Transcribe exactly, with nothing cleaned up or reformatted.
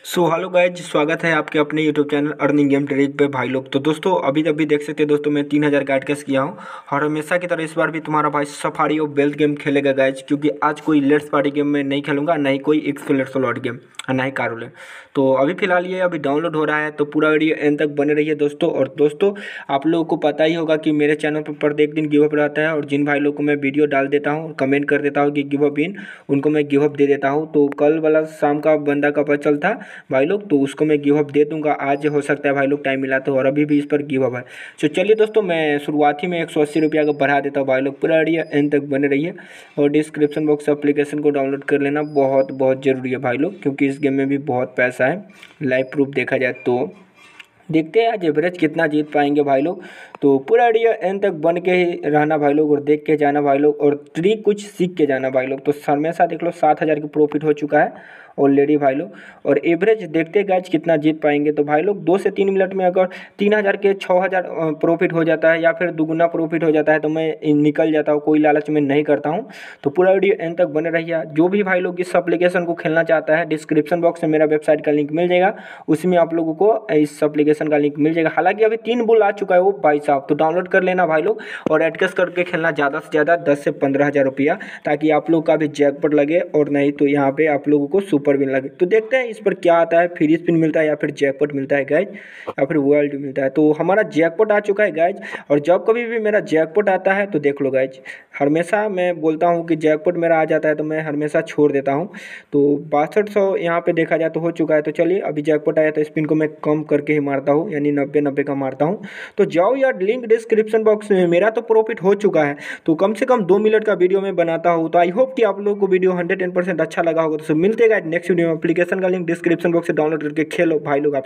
So hello guys, स्वागत है आपके अपने YouTube channel earning game trick पे भाई लोग। तो दोस्तों अभी अभी देख सकते हैं दोस्तों, मैं तीन हज़ार का एडकेस किया हूँ और हमेशा की तरह इस बार भी तुम्हारा भाई सफारी और बेल्ट गेम खेलेगा गाइज, क्योंकि आज कोई लेट्स पार्टी गेम में नहीं खेलूंगा, ना ही कोई एक्सप्लेट स्लॉट गेम और ना ही कारोले। तो अभी फिलहाल ये अभी डाउनलोड हो रहा है, तो पूरा वीडियो एंड तक बने रहिए दोस्तों। और दोस्तों आप लोगों को पता ही होगा कि मेरे चैनल पर प्रत्येक दिन गिव अप रहता है, और जिन भाई लोग को मैं वीडियो डाल देता हूँ, कमेंट कर देता हूँ कि गिव अप इन, उनको मैं गिव अप दे देता हूँ। तो कल वाला शाम का बंदा का पता चलता भाई लोग, तो उसको मैं गिव अप दे दूंगा। आज हो सकता है भाई लोग टाइम मिला तो, और अभी भी इस पर गिव अप है। तो चलिए दोस्तों, मैं शुरुआती में एक सौ अस्सी रुपया का बढ़ा देता हूँ भाई लोग, पूरा एरिया एंड तक बने रहिए। और डिस्क्रिप्शन बॉक्स से एप्लीकेशन को डाउनलोड कर लेना बहुत बहुत ज़रूरी है भाई लोग, क्योंकि इस गेम में भी बहुत पैसा है। लाइव प्रूफ देखा जाए तो देखते हैं आज एवरेज कितना जीत पाएंगे भाई लोग। तो पूरा आइडिया एंड तक बन के ही रहना भाई लोग, और देख के जाना भाई लोग, और ट्रिक कुछ सीख के जाना भाई लोग। तो हमेशा देख लो सात हज़ार की प्रॉफिट हो चुका है ऑलरेडी भाई लोग। और एवरेज देखते गैज कितना जीत पाएंगे। तो भाई लोग दो से तीन मिनट में अगर तीन हज़ार के छः हज़ार प्रॉफिट हो जाता है या फिर दुगुना प्रॉफिट हो जाता है तो मैं निकल जाता हूँ, कोई लालच में नहीं करता हूँ। तो पूरा वीडियो एंड तक बने रहिए। जो भी भाई लोग इस एप्लीकेशन को खेलना चाहता है, डिस्क्रिप्शन बॉक्स में मेरा वेबसाइट का लिंक मिल जाएगा, उसमें आप लोगों को इस एप्लीकेशन का लिंक मिल जाएगा। हालांकि अभी तीन बुल आ चुका है वो भाई साहब, तो डाउनलोड कर लेना भाई लोग, और एडकेस करके खेलना ज़्यादा से ज़्यादा दस से पंद्रह हज़ार रुपया, ताकि आप लोग का भी जैकपॉट लगे, और नहीं तो यहाँ पे आप लोगों को सुपर विन लगे। तो देखते हैं इस पर क्या आता है, फ्री स्पिन मिलता है या फिर जैकपॉट मिलता है गाइज, या फिर वर्ल्ड मिलता है। तो हमारा जैकपॉट आ चुका है गाइज, और जब कभी भी मेरा जैकपॉट आता है तो देख लो गाइज, हमेशा मैं बोलता हूँ कि जैकपॉट मेरा आ जाता है तो मैं हमेशा छोड़ देता हूँ। तो बासठ सौ यहाँ पे देखा जाए तो हो चुका है। तो चलिए अभी जैकपॉट आया तो स्पिन को मैं कम करके ही मारता हूँ, यानी नब्बे नब्बे का मारता हूँ। तो जाओ यार, लिंक डिस्क्रिप्शन बॉक्स में, मेरा तो प्रॉफिट हो चुका है। तो कम से कम दो मिनट का वीडियो में बनाता हूँ। तो आई होप कि आप लोगों को वीडियो हंड्रेड टेन परसेंट अच्छा लगा होगा। तो मिलते हैं नेक्स्ट वीडियो में। एप्लीकेशन का लिंक डिस्क्रिप्शन बॉक्स से डाउनलोड करके खेलो भाई लोग आप।